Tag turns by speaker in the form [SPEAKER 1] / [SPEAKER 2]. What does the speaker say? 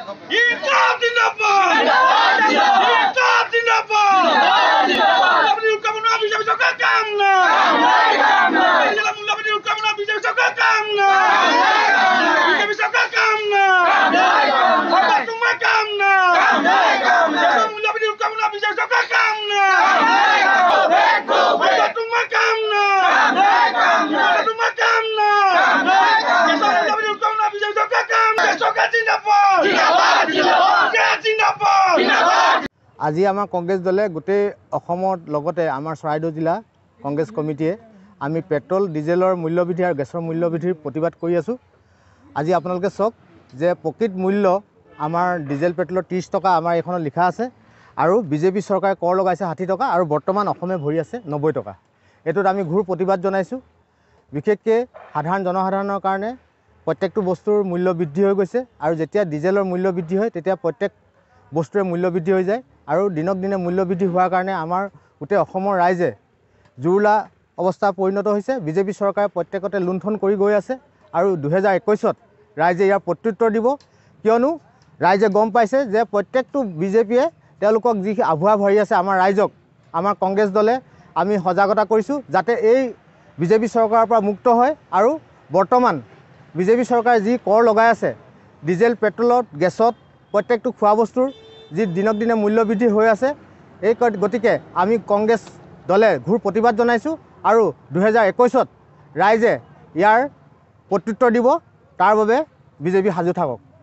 [SPEAKER 1] আজি আমাৰ কংগ্ৰেছ দলে গোটেই অসমৰ লগতে আমাৰ চৰাইদেউ জিলা কংগ্ৰেছ কমিটিয়ে আমি পেট্ৰল ডিজেলৰ মূল্যবৃদ্ধি আৰু গেছৰ মূল্যবৃদ্ধিৰ প্ৰতিবাদ কৰি আছোঁ। আজি আপোনালোকে চাওক যে প্ৰকৃত মূল্য আমাৰ ডিজেল পেট্ৰলৰ 30 টকা আমাৰ এইখনত লিখা আছে আৰু বিজেপি চৰকাৰে কৰ লগাইছে 60 টকা আৰু বৰ্তমান অসমে ভৰি আছে 90 টকা। এইটোত আমি ঘূৰ প্ৰতিবাদ জনাইছোঁ। বিশেষকৈ সাধাৰণ জনসাধাৰণৰ কাৰণে প্ৰত্যেকটো বস্তুৰ মূল্য বৃদ্ধি হৈ গৈছে আৰু যেতিয়া ডিজেলৰ মূল্য বৃদ্ধি হয় তেতিয়া প্ৰত্যেক বস্তুৰে মূল্য বৃদ্ধি হৈ যায় আৰু দিনক দিনে মূল্য বৃদ্ধি হোৱাৰ কাৰণে আমাৰ গোটেই অসমৰ ৰাইজে জুৰুলা অৱস্থা পৰিণত হৈছে। বিজেপি চৰকাৰে প্ৰত্যেকতে লুণ্ঠন কৰি গৈ আছে আৰু 2021ত ৰাইজে ইয়াৰ প্ৰত্যুত্তৰ দিব, কিয়নো ৰাইজে গম পাইছে যে প্ৰত্যেকটো বিজেপিয়ে তেওঁলোকক যি আভুৱা ভৰি আছে আমাৰ ৰাইজক আমাৰ কংগ্ৰেছ দলে আমি সজাগতা কৰিছোঁ যাতে এই বিজেপি চৰকাৰৰ পৰা মুক্ত হয় আৰু বৰ্তমান বিজেপি চৰকাৰে যি কৰ লগাই আছে ডিজেল পেট্ৰলত গেছত প্ৰত্যেকটো খোৱা বস্তুৰ যি দিনক দিনে মূল্য বৃদ্ধি হৈ আছে, এই গতিকে আমি কংগ্ৰেছ দলে ঘূৰ প্ৰতিবাদ জনাইছোঁ আৰু 2021ত ৰাইজে ইয়াৰ প্ৰত্যুত্তৰ দিব, তাৰ বাবে বিজেপি সাজু থাকক।